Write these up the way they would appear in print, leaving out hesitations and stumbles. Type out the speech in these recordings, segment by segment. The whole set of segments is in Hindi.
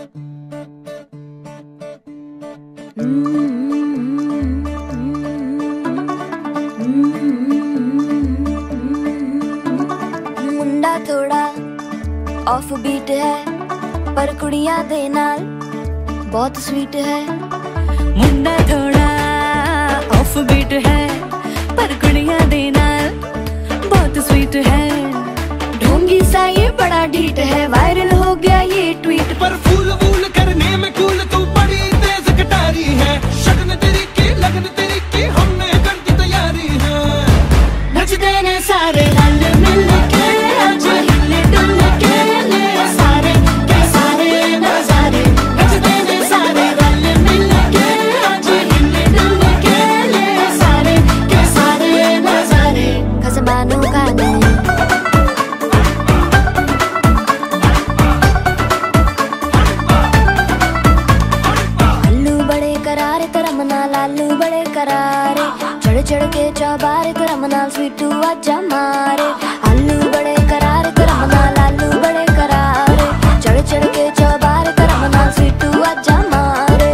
मुंडा थोड़ा ऑफ बीट है पर कुड़ियां दे नाल बहुत स्वीट है। मुंडा थोड़ा ऑफ बीट है पर कुड़ियां दे नाल बहुत स्वीट है। ढोंगी सा ये बड़ा ढीठ है, वायरल हो गया ये ट्वीट। पर फूल वूल करने में कूल तू बड़ी तेज कटारी है। शगन तेरी की लगन तेरी की हमने कर दी तैयारी है। नचते ने सारे रल मिल के आज हिले डुल के ले सारे के सारे नजारे। नचते ने सारे रल मिल के आज हिले डुल के ले सारे के सारे नजारे। खसमानू गाने लालू बड़े करारे चढ़ चढ़ के चौबारे तेरा मनाल स्वीटू आजा मारे। आलू बड़े करारे तेरा मनाल लालू बड़े करारे चढ़ चढ़ के चौबारे तेरा मनाल स्वीटू आजा मारे।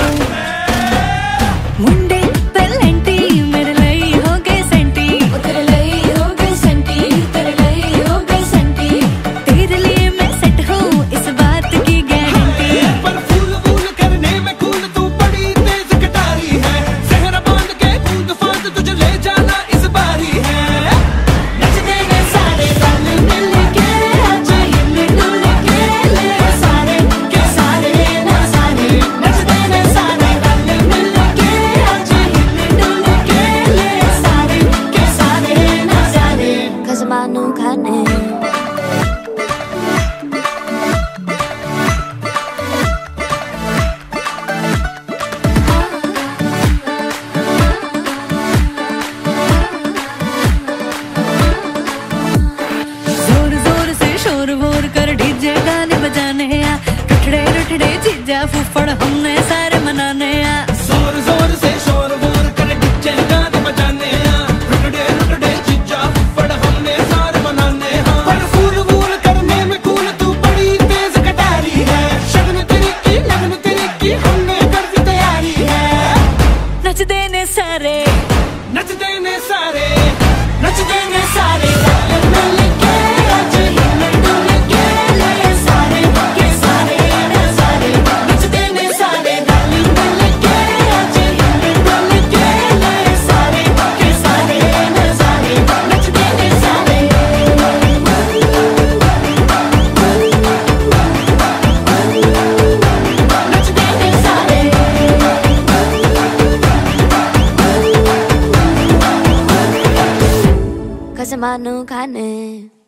मुंडे पेलेंटी मेरे लिए हो गए सेंटी, तेरे लिए हो गए सेंटी, तेरे लिए हो गए सेंटी। तेरे लिए मैं सेट हूँ इस बात की गारंटी। पर फूल वूल करने में कूल तू बड़ी तेज कटारी है। सहरा बांध के कूद फांद तुझे ले जाना इस बारी है। नचते ने सारे रल मिल के आज हिले डुल के ले सारे के सारे नजारे। नचते ने सारे रल मिल के आज हिले डुल के ले सारे के सारे नजारे। खसमानू खाने जोर जोर से शोर वोर कर डीजे गाने बजाने आ। रुठड़े रुठड़े जीजा फूफड़ हमने सारे मनाने आ। जोर जोर से शोर वोर कर डीजे गाने बजाने हैं। रुकड़े रुकड़े जीजा फुफड़ हमने सारे मनाने हैं। पर फूल वूल करने में कूल तू बड़ी तेज कटारी है। शगन तेरी की लगन तेरी की हमने कर दी तैयारी है। नचते ने सारे नचते ने सारे नचते ने सारे रल मिल के आज हिले डुल के ले सारे के सारे नजारे। नचते ने सारे रल मिल के आज हिले डुल के ले सारे के सारे नजारे। नचते ने सारे नचते ने सारे खसमानू खाने।